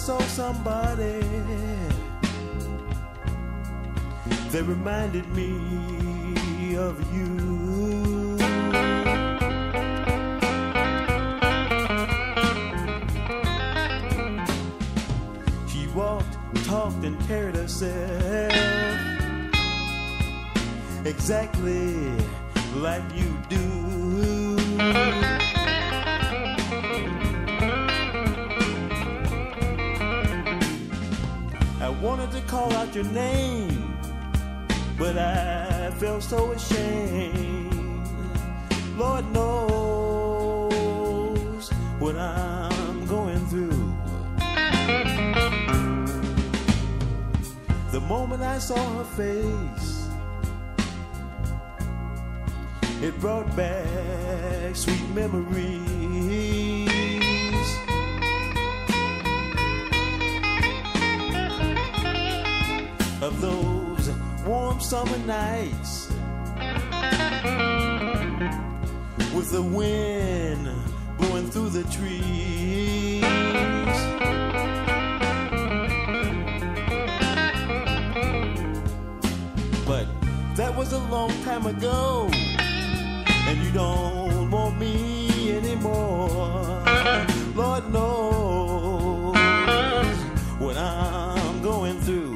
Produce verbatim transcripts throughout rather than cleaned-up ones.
saw somebody that reminded me of you. She walked, talked, and carried herself exactly like you do. I wanted to call out your name, but I felt so ashamed. Lord knows what I'm going through. The moment I saw her face, it brought back sweet memories of those warm summer nights with the wind blowing through the trees. But that was a long time ago, and you don't want me anymore. Lord knows what I'm going through.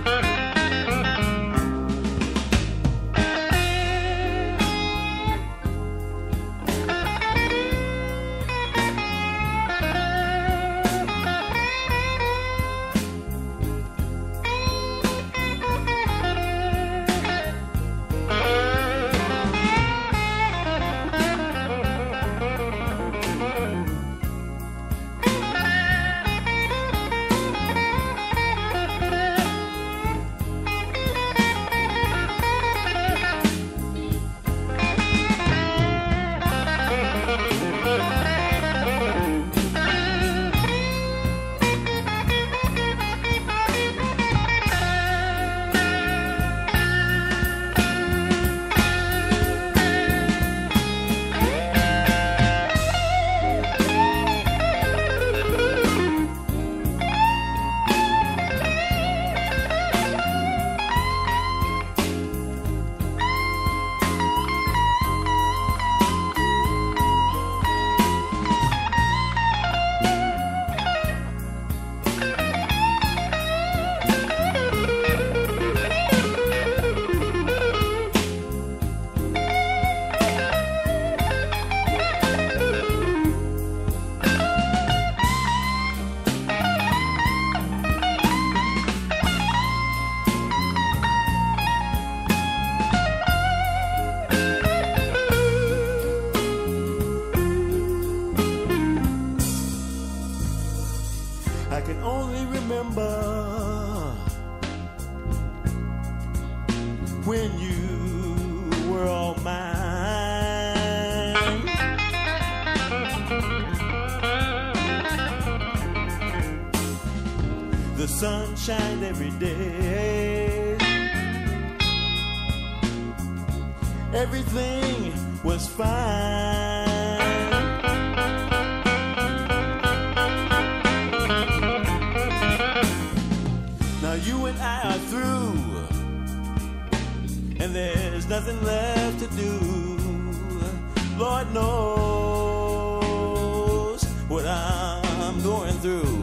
I can only remember when you were all mine. The sun shined every day. Everything was fine. You and I are through, and there's nothing left to do. Lord knows what I'm going through.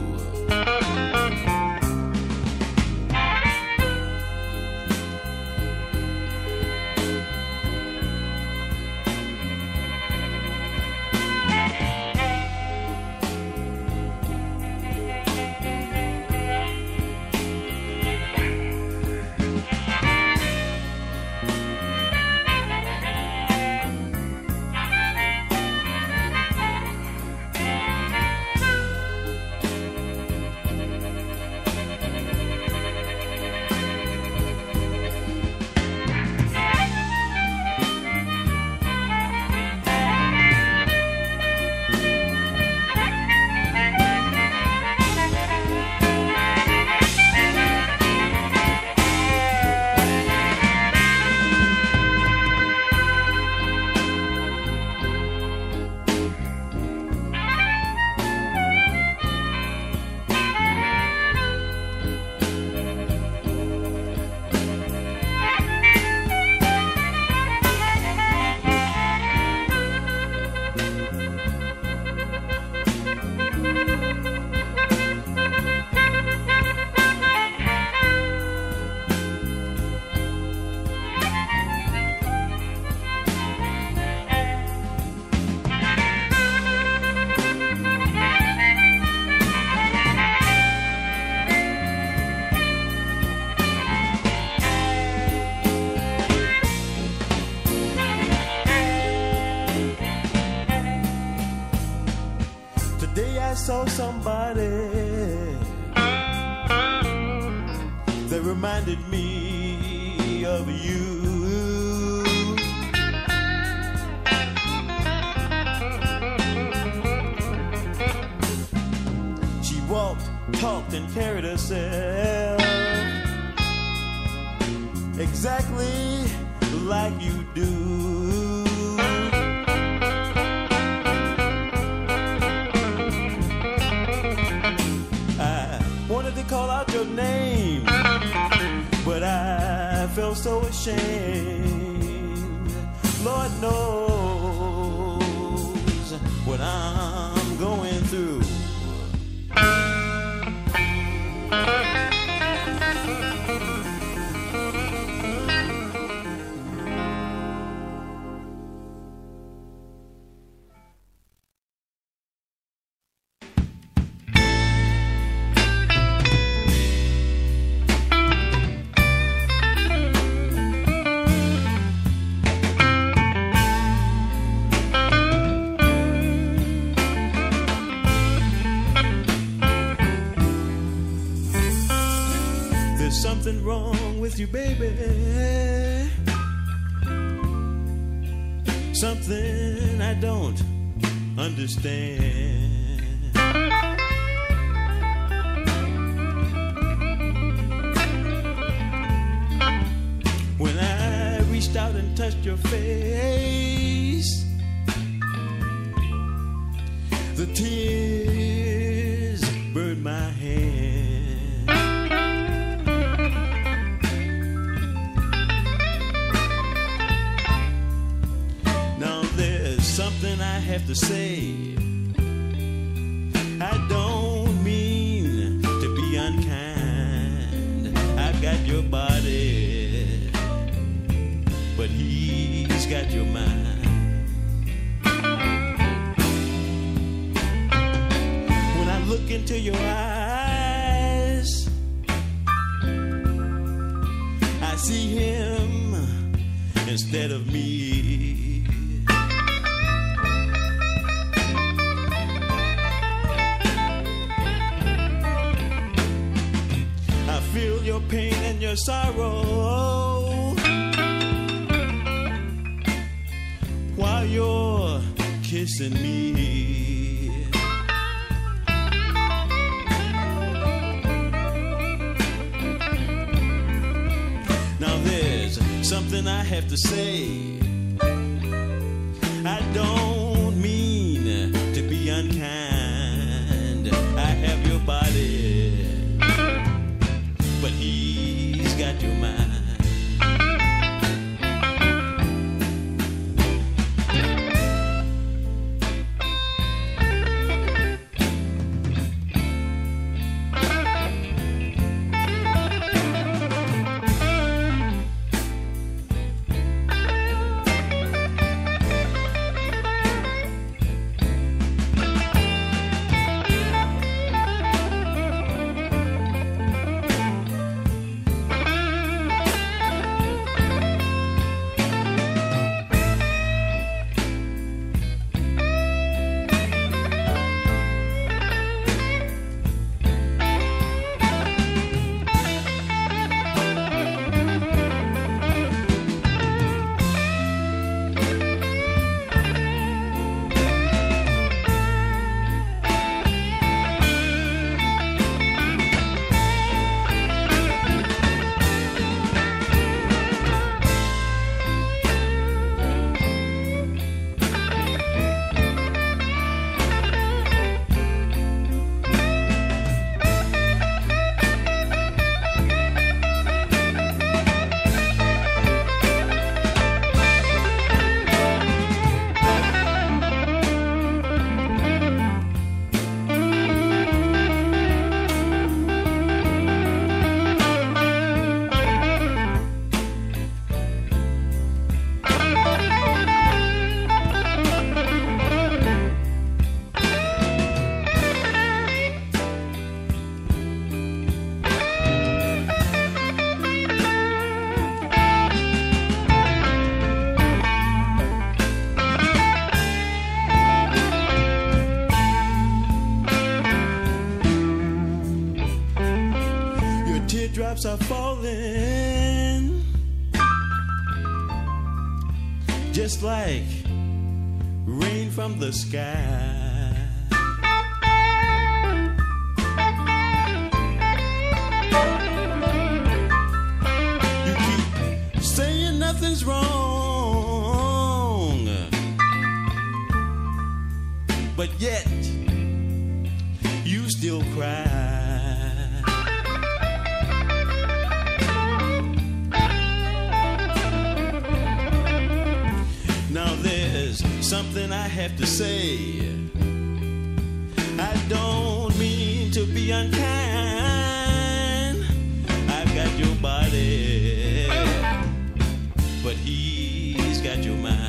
day I saw somebody that reminded me of you. She walked, talked, and carried herself exactly like you do. I wanted to call out your name, but I felt so ashamed. Lord knows what I'm going through. Something wrong with you, baby. Something I don't understand. When I reached out and touched your face, the tears burned my hand. Something I have to say. I don't mean to be unkind. I've got your body, but he's got your mind. When I look into your eyes, I see him instead of me. Feel your pain and your sorrow while you're kissing me. Now there's something I have to say. I don't mean to be unkind. I have your body, but he's got your mind. raindrops are falling, just like rain from the sky. You keep saying nothing's wrong, but yet you still cry. Now there's something I have to say. I don't mean to be unkind. I've got your body, but he's got your mind.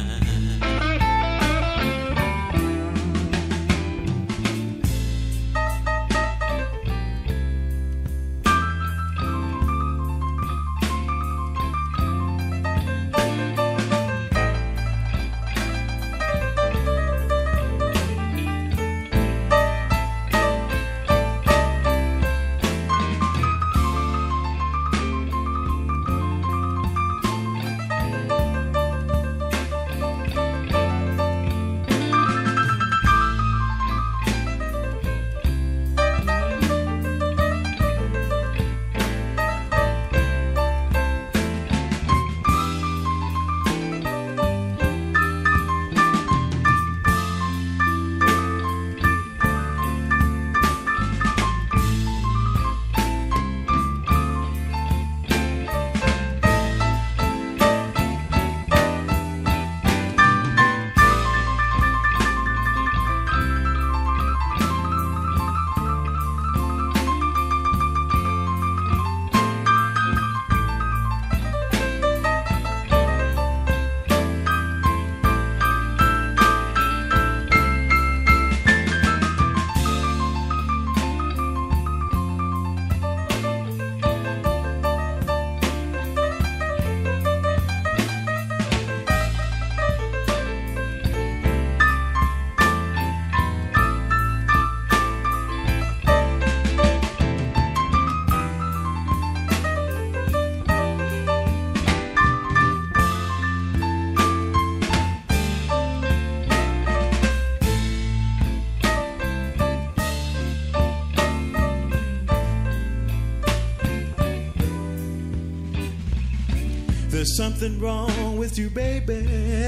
There's something wrong with you, baby.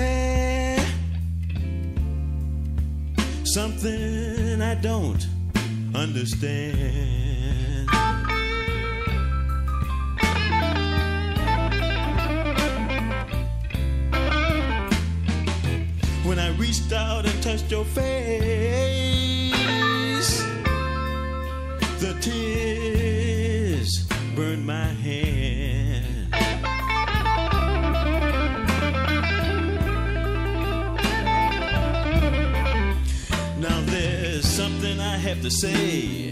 Something I don't understand. When I reached out and touched your face, the tears burned my hand. Now there's something I have to say.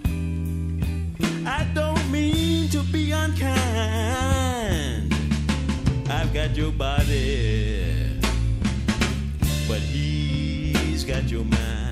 I don't mean to be unkind. I've got your body, but he's got your mind.